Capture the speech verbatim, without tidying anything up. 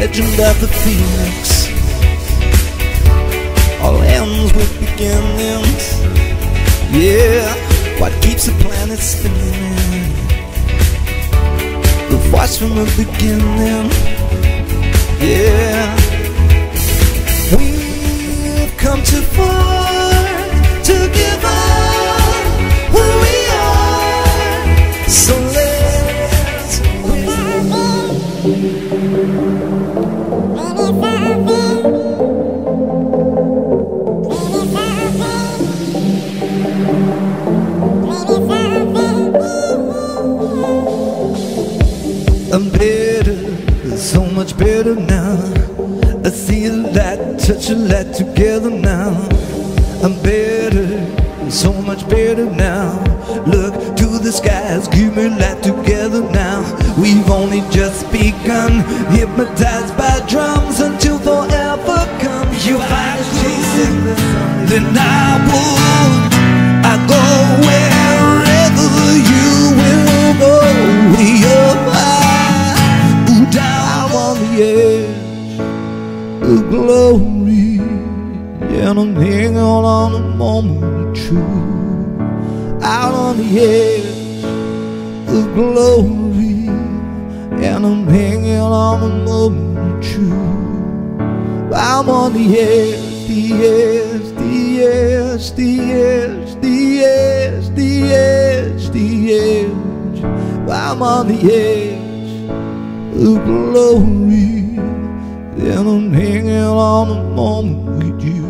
legend of the phoenix. All ends with beginnings. Yeah, what keeps the planet spinning? The voice from the beginning. Yeah, we've come too far to give up who we are. So let's I'm better, so much better now. I see a light, touch a light together now. I'm better, so much better now. Look to the skies, give me light together now. We've only just begun, hypnotized by drums until forever comes. You find us chasing the sun, then I would. I go wherever you will go. We are high, down on the edge of glory, and I'm hanging on a moment of truth. Out on the edge of glory, and I'm hanging on a moment of truth. I'm on the edge, the edge, the edge, the edge, the edge, the edge, the edge. I'm on the edge of glory, and I'm hanging on a moment with you.